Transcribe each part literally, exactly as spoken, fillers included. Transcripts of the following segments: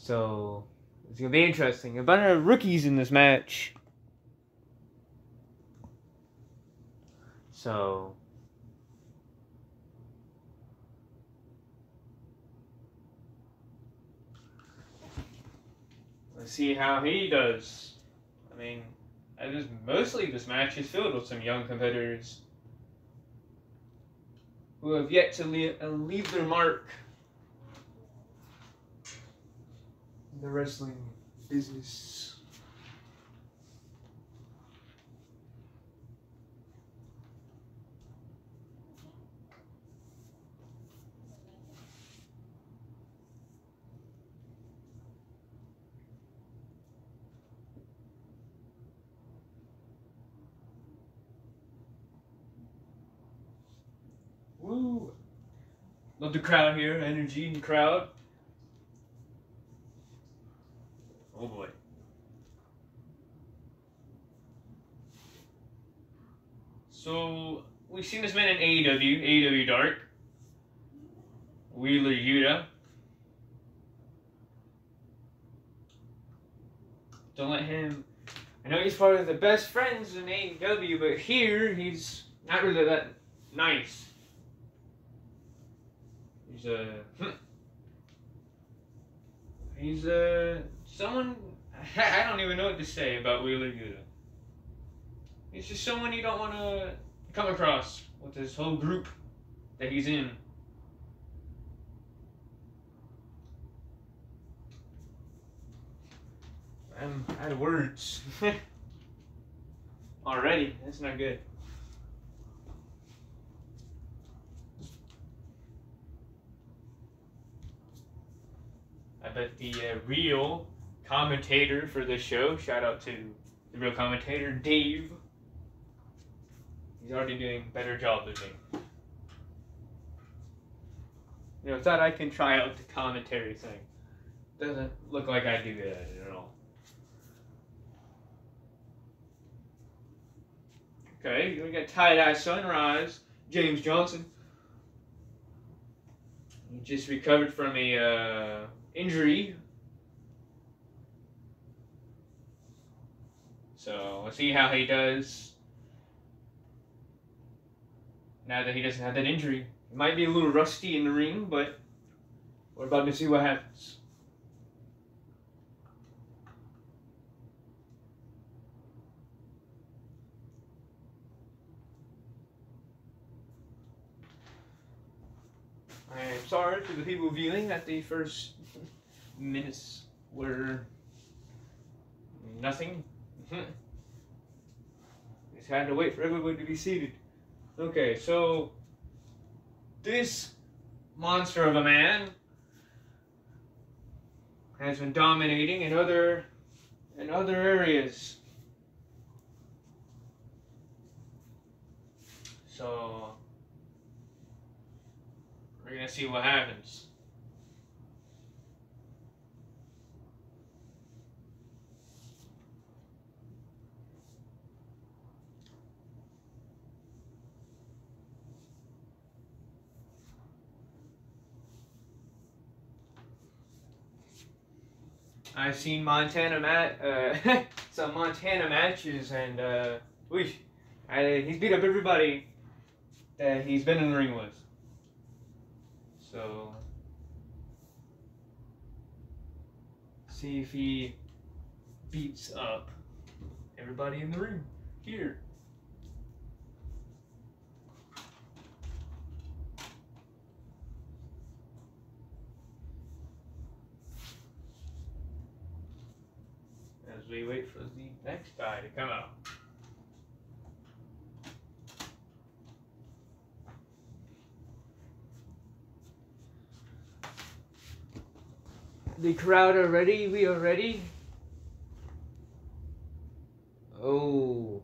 So it's gonna be interesting. A bunch of rookies in this match. So let's see how he does. I mean, I just, mostly this match is filled with some young competitors who have yet to leave, uh, leave their mark in the wrestling business. Woo! Love the crowd here, energy in the crowd. Oh boy. So, we've seen this man in A E W, A E W Dark. Wheeler Yuta. Don't let him... I know he's part of the best friends in A E W, but here, he's not really that nice. He's a... Uh, he's a... Uh, someone... I don't even know what to say about Wheeler Yuta. He's just someone you don't want to come across with this whole group that he's in. I'm out of words. Already, that's not good. I bet the uh, real commentator for this show, shout out to the real commentator, Dave. He's already doing a better job than me. You know, thought I can try out the commentary thing. Doesn't look like I do that at all. Okay, we got Tie-Dye Sunrise, James Johnson. He just recovered from a uh, injury. So, let's see how he does now that he doesn't have that injury. He might be a little rusty in the ring, but we're about to see what happens. I am sorry to the people viewing that the first minutes were nothing. Just had to wait for everybody to be seated. Okay, so this monster of a man has been dominating in other in other areas. So we're gonna see what happens. I've seen Montana mat uh, some Montana matches, and uh, whoosh, I, he's beat up everybody that he's been in the ring with. So, see if he beats up everybody in the ring here. As we wait for the next guy to come out. The crowd are ready. We are ready. Oh.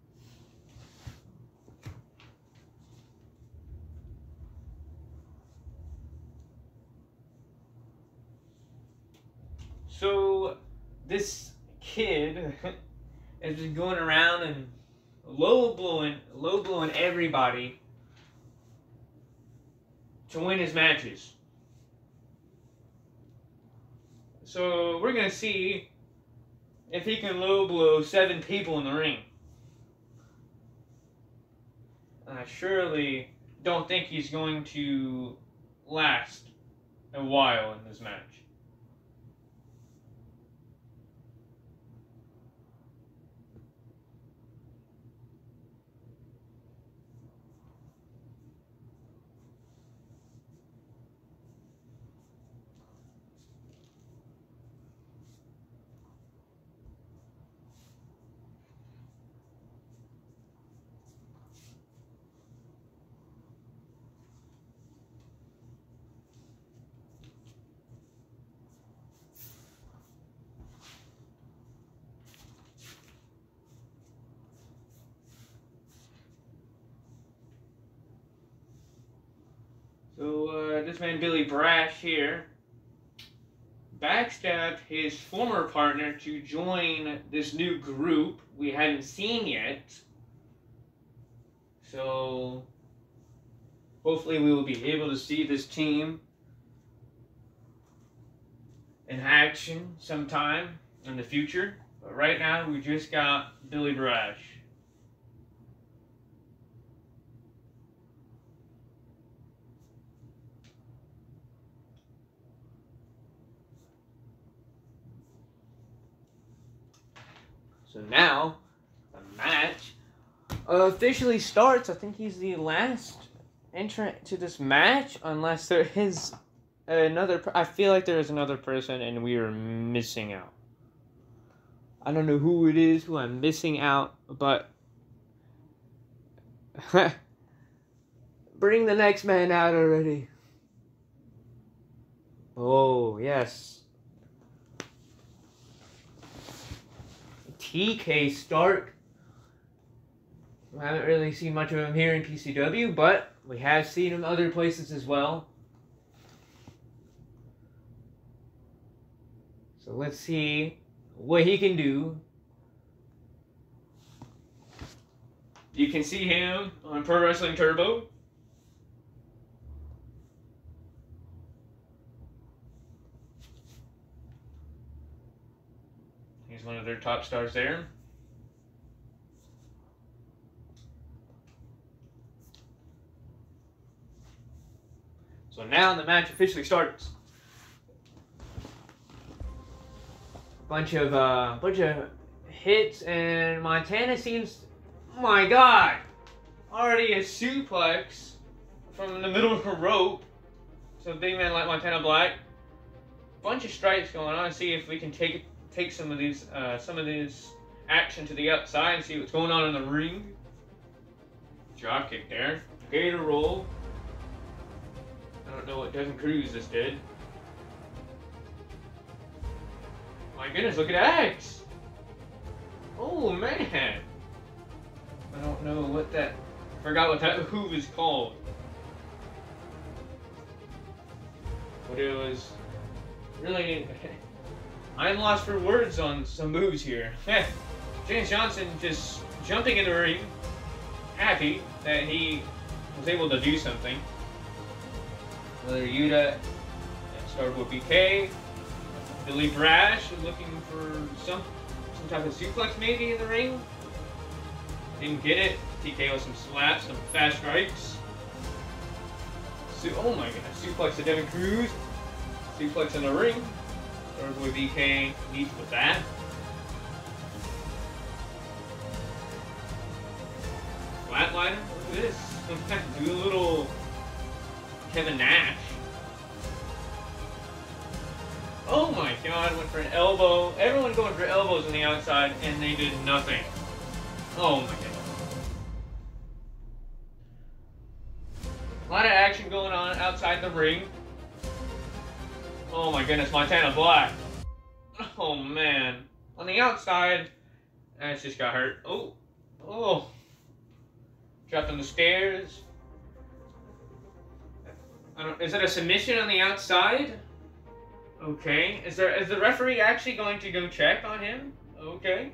So this kid has been going around and low blowing, low blowing everybody to win his matches. So we're gonna see if he can low blow seven people in the ring. I surely don't think he's going to last a while in this match. So, uh, this man Billy Brash here backstabbed his former partner to join this new group we hadn't seen yet. So, hopefully we will be able to see this team in action sometime in the future. But right now, we just got Billy Brash. So now, the match officially starts. I think he's the last entrant to this match, unless there is another. I feel like there is another person, and we are missing out. I don't know who it is, who I'm missing out, but bring the next man out already. Oh, yes. T K Stark. We haven't really seen much of him here in P C W, but we have seen him other places as well. So let's see what he can do. You can see him on Pro Wrestling Turbo. He's one of their top stars there. So now the match officially starts. Bunch of uh, bunch of hits, and Montana seems, oh my God, already a suplex from the middle of a rope. So big man like Montana Black. Bunch of strikes going on. See if we can take it. Take some of these, uh, some of this action to the outside and see what's going on in the ring. Drop kick there. Gator roll. I don't know what Devin Cruz just did. My goodness, look at X. Oh man. I don't know what that. I forgot what that move is called. But it was really. I'm lost for words on some moves here. James Johnson just jumping in the ring, happy that he was able to do something. Another Yuta, started with B K. Billy Brash looking for some some type of suplex maybe in the ring. Didn't get it. T K with some slaps, some fast strikes. So, oh my goodness, suplex to Devin Cruz. Suplex in the ring. Third boy B K meets with that. Flatliner, look at this. Do a little Kevin Nash. Oh my God, went for an elbow. Everyone going for elbows on the outside, and they did nothing. Oh my God. A lot of action going on outside the ring. Oh my goodness, Montana Black. Oh man. On the outside, Ash just got hurt. Oh. Oh. Dropped on the stairs. I don't, is it a submission on the outside? Okay. Is there is the referee actually going to go check on him? Okay.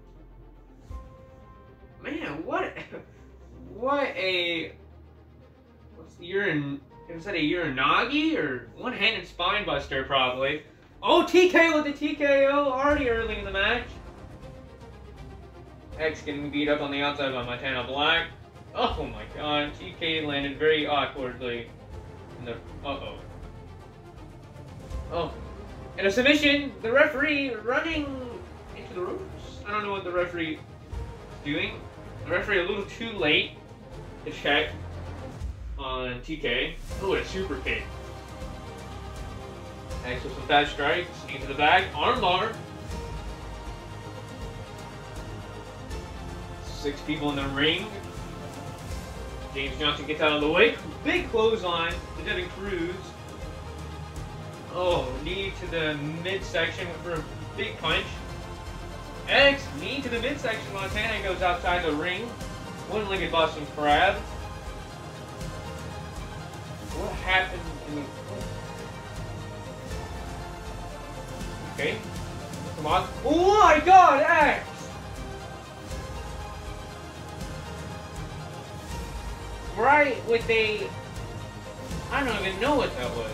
Man, what what a what's the urine was that a uranagi or one-handed spine buster probably? Oh, T K with the T K O already early in the match. X getting beat up on the outside by Montana Black. Oh my god, T K landed very awkwardly. In the, uh-oh. Oh. And a submission, the referee running into the ropes. I don't know what the referee is doing. The referee a little too late to check on T K. Oh, a super kick. X with some fast strikes, into the back, armbar. Six people in the ring. James Johnson gets out of the way. Big clothesline to Devin Cruz. Oh, knee to the midsection for a big punch. X, knee to the midsection. Montana goes outside the ring. One-legged Boston Crab. What happened in the... Okay. Come on. Oh my god, X! Right with a... I don't even know what that was.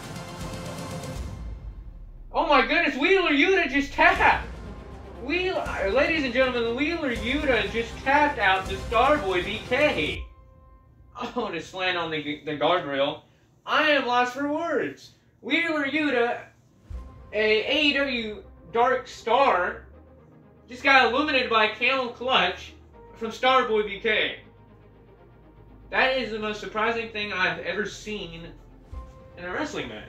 Oh my goodness, Wheeler Yuta just tapped! Wheeler, ladies and gentlemen, Wheeler Yuta just tapped out the Starboy B K. Oh, to slant on the, the guardrail. I am lost for words. Wheeler Yuta, a AEW Dark Star, just got eliminated by Camel Clutch from Starboy B K. That is the most surprising thing I've ever seen in a wrestling match.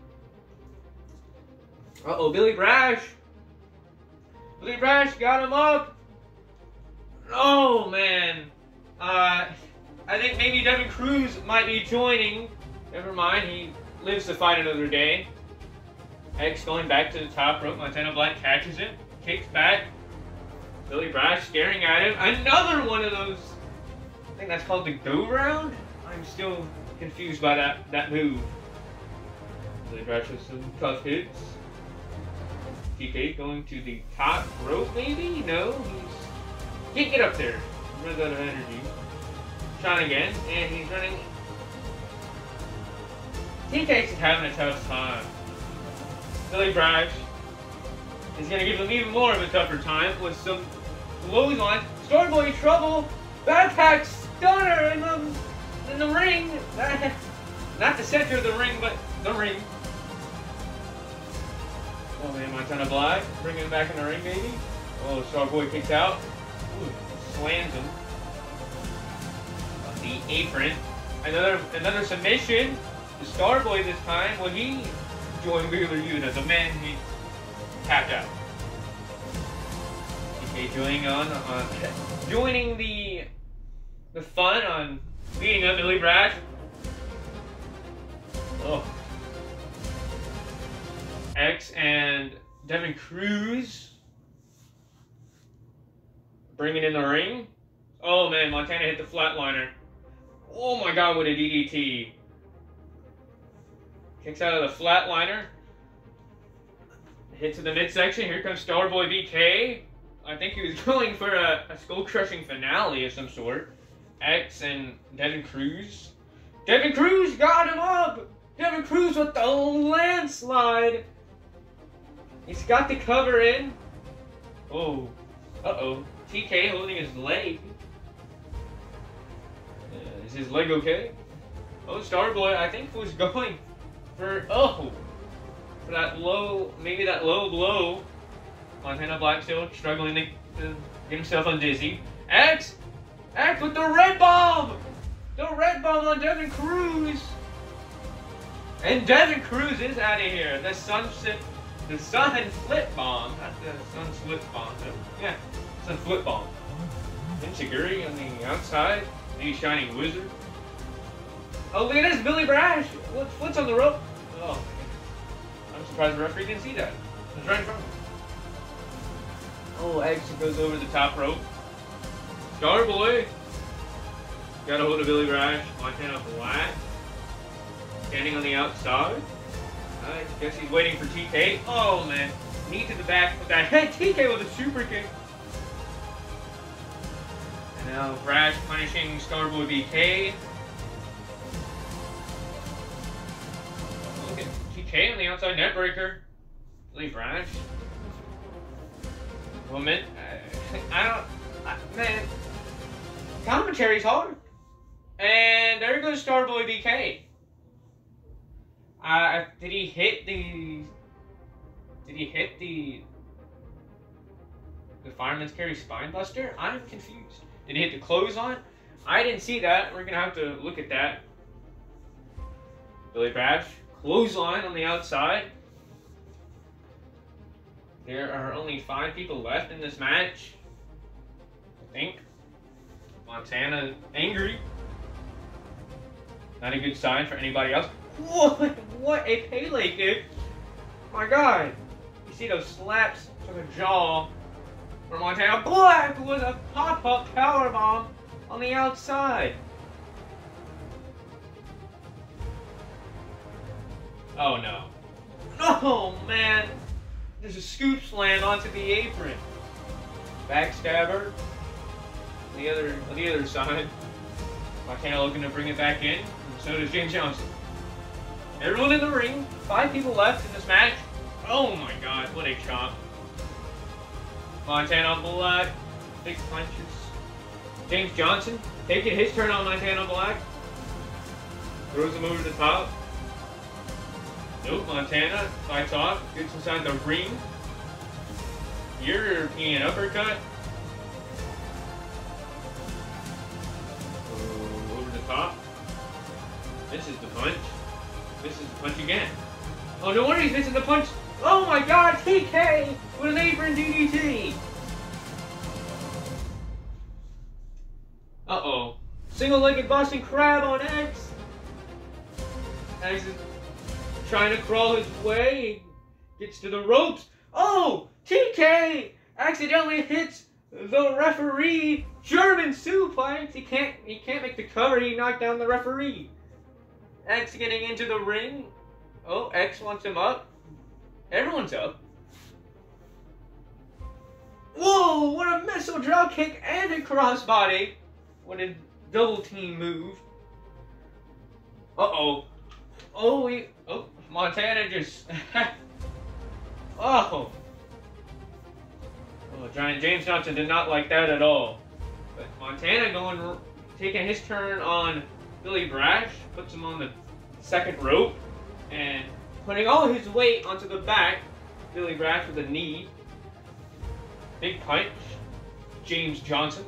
Uh-oh, Billy Brash. Billy Brash got him up. Oh, man. Uh, I think maybe Devin Cruz might be joining. Never mind, he lives to fight another day. X going back to the top rope. Montana Black catches it. Kicks back. Billy Brash staring at him. Another one of those... I think that's called the go round. I'm still confused by that, that move. Billy Brash with some tough hits. T K going to the top rope, maybe? No, he's... Can't get up there. He runs out of energy. Shot again, and he's running... T K's having a tough time. Billy Brash is going to give him even more of a tougher time with some blows on. Starboy trouble! Backpack stunner in the, in the ring! Not the center of the ring, but the ring. Oh man, Montana Black, bringing him back in the ring, baby. Oh, Starboy kicks out. Ooh, slams him. On the apron. Another another submission. The Starboy this time. Will he join Wheeler Yuta, the man he tapped out? T K joining on, on joining the the fun on beating up Billy Brash. Oh. X and Devin Cruz bringing in the ring. Oh man, Montana hit the flatliner. Oh my god, what a D D T. Kicks out of the flatliner. Hit to the midsection. Here comes Starboy B K. I think he was going for a, a skull-crushing finale of some sort. X and Devin Cruz. Devin Cruz got him up! Devin Cruz with the landslide! He's got the cover in. Oh. Uh-oh. T K holding his leg. Uh, is his leg okay? Oh, Starboy, I think, was going for... Oh! For that low... Maybe that low blow. Montana Black still struggling to, to get himself undizzy. X! X with the red bomb! The red bomb on Devin Cruz! And Devin Cruz is out of here. The sunset... The sun flip bomb, not the sun slip bomb. No. Yeah, sun flip bomb. Enzuigiri on the outside, the shining wizard. Oh, look at this, Billy Brash. What's what's on the rope? Oh, I'm surprised the referee didn't see that. It was right in front of him. Oh, X goes over the top rope. Starboy got a hold of Billy Brash. Montana Black standing on the outside. I guess he's waiting for T K. Oh man, knee to the back with that head. T K with a super kick. And now Brash punishing Starboy B K. Look at T K on the outside net breaker. Billy Brash. Woman. Uh, I don't. I, man. Commentary's hard. And there goes Starboy B K. Uh, did he hit the? Did he hit the? The Fireman's Carry Spinebuster? I'm confused. Did he hit the clothesline? I didn't see that. We're gonna have to look at that. Billy Brash, clothesline on the outside. There are only five people left in this match. I think. Montana angry. Not a good sign for anybody else. What? What a Pele kick! My God! You see those slaps to the jaw for Montana. Black was a pop-up powerbomb on the outside. Oh no. Oh man! There's a scoop slam onto the apron. Backstabber. The other, the other side. Montana looking to bring it back in. And so does James Johnson. Everyone in the ring. Five people left in this match. Oh my God! What a chop. Montana Black. Big punches. James Johnson taking his turn on Montana Black. Throws him over the top. Nope, Montana fights off, gets inside the ring. European uppercut. Oh, over the top. This is the punch. This is the punch again. Oh, no wonder he's missing the punch. Oh my God, T K with an apron D D T. Uh-oh. Single-legged Boston Crab on X. X is trying to crawl his way. Gets to the ropes. Oh! T K accidentally hits the referee. German suplex. He can't he can't make the cover. He knocked down the referee. X getting into the ring. Oh, X wants him up. Everyone's up. Whoa! What a missile drop kick and a crossbody. What a double team move. Uh-oh. Oh, we... Oh, Montana just... oh. Oh, Giant James Johnson did not like that at all. But Montana going... Taking his turn on Billy Brash. Puts him on the second rope. And putting all his weight onto the back. Billy Brash with a knee. Big punch. James Johnson.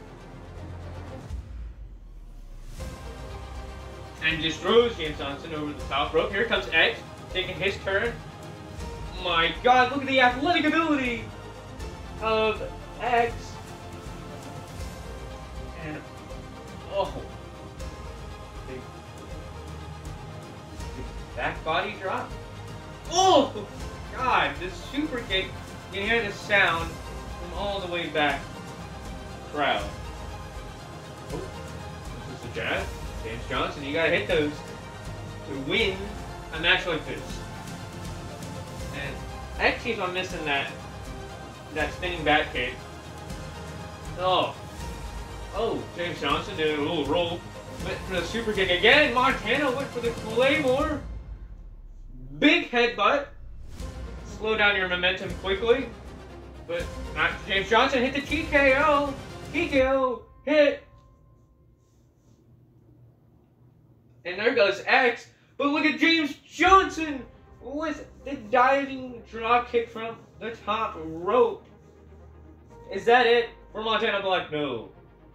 And just throws James Johnson over the top rope. Here comes X, taking his turn. My God, look at the athletic ability of X. And, oh. Big, big back body drop. Oh, God, this super kick. You can hear the sound from all the way back. Crowd. Oh, this is the jab. James Johnson, you gotta hit those to win a match like this. And X keeps on missing that that spinning back kick. Oh. Oh, James Johnson did a little roll. Went for the super kick again. Montana went for the Claymore. Big headbutt. Slow down your momentum quickly. But not James Johnson hit the T K O. T K O hit. And there goes X. But look at James Johnson with the diving drop kick from the top rope. Is that it for Montana Black? No.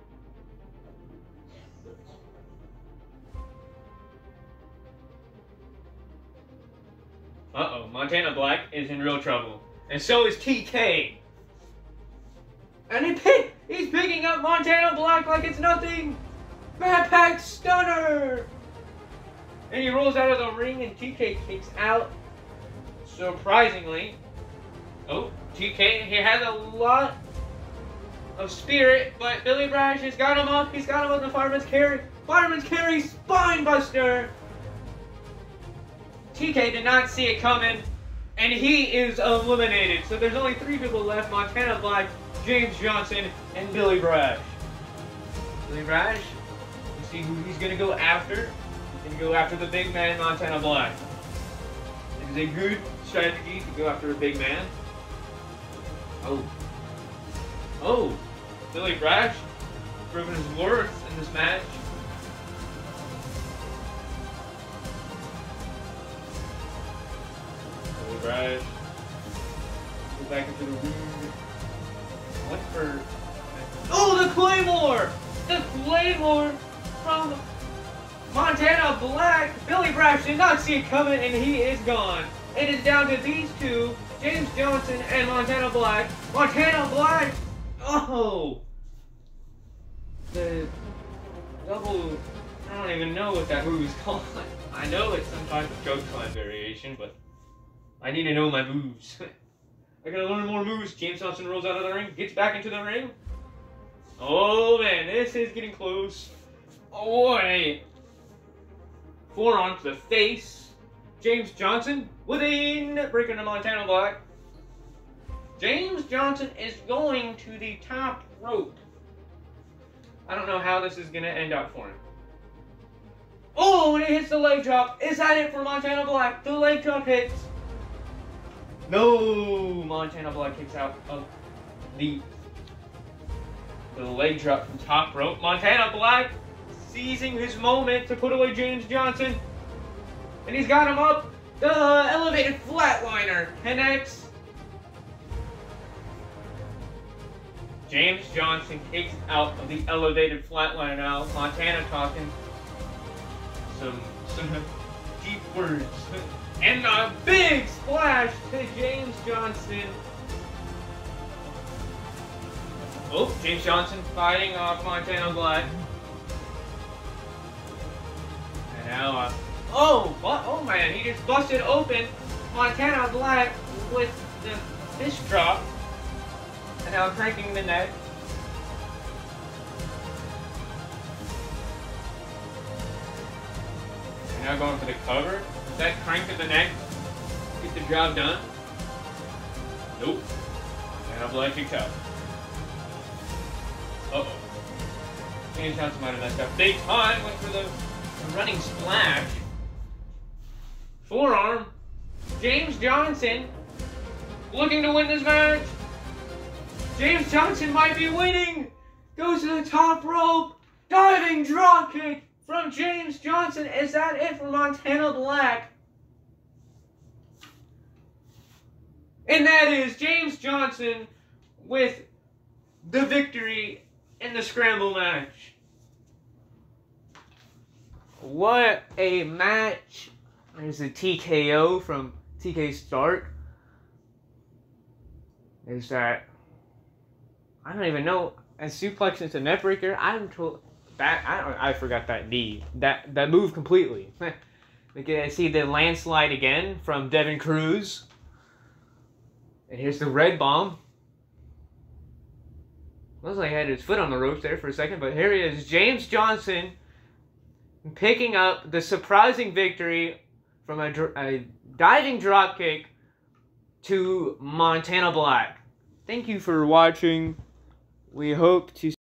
Uh-oh, Montana Black is in real trouble. And so is T K. And he pick, he's picking up Montana Black like it's nothing. Backpack stunner. And he rolls out of the ring and T K kicks out. Surprisingly. Oh, T K, he has a lot of spirit, but Billy Brash has got him up. He's got him on the Fireman's Carry. Fireman's Carry spine buster. T K did not see it coming, and he is eliminated. So there's only three people left: Montana Black, James Johnson, and Billy Brash. Billy Brash, you see who he's gonna go after. He's gonna go after the big man, Montana Black. It is a good strategy to go after a big man. Oh. Oh. Billy Brash proving his worth in this match. Billy Brash. Go back into the ring. What for? Oh, the Claymore! The Claymore from Montana Black. Billy Brash did not see it coming, and he is gone. It is down to these two, James Johnson and Montana Black. Montana Black. Oh, the double. I don't even know what that move is called. I know it's some type of choke slam variation, but I need to know my moves. I gotta learn more moves. James Johnson rolls out of the ring, gets back into the ring. Oh man, this is getting close. Oh boy. Forearm to the face. James Johnson with a net breaker to Montana Black. James Johnson is going to the top rope. I don't know how this is going to end up for him. Oh, and it hits the leg drop. Is that it for Montana Black? The leg drop hits. No, Montana Black kicks out of the, the leg drop from top rope. Montana Black seizing his moment to put away James Johnson. And he's got him up. The elevated flatliner connects. James Johnson kicks out of the elevated flatliner now. Montana talking some, some deep words. And a big splash to James Johnson. Oh, James Johnson fighting off Montana Black. And now, uh, oh, what? Oh man, he just busted open Montana Black with the fish drop. And now cranking the neck. And now going for the cover. Is that crank to the neck? Get the job done? Nope. Montana Black kicked out. Uh-oh. James Johnson might have messed up big time. Went for the, the running splash. Forearm. James Johnson looking to win this match. James Johnson might be winning. Goes to the top rope. Diving drop kick from James Johnson. Is that it for Montana Black? And that is James Johnson with the victory in the scramble match. What a match. There's a T K O from T K Stark. Is that... I don't even know. A suplex into neckbreaker. I'm told that I don't. I forgot that knee. That that move completely. We can see the landslide again from Devin Cruz. And here's the red bomb. Looks like he had his foot on the ropes there for a second, but here he is, James Johnson, picking up the surprising victory from a, a diving dropkick to Montana Black. Thank you for watching. We hope to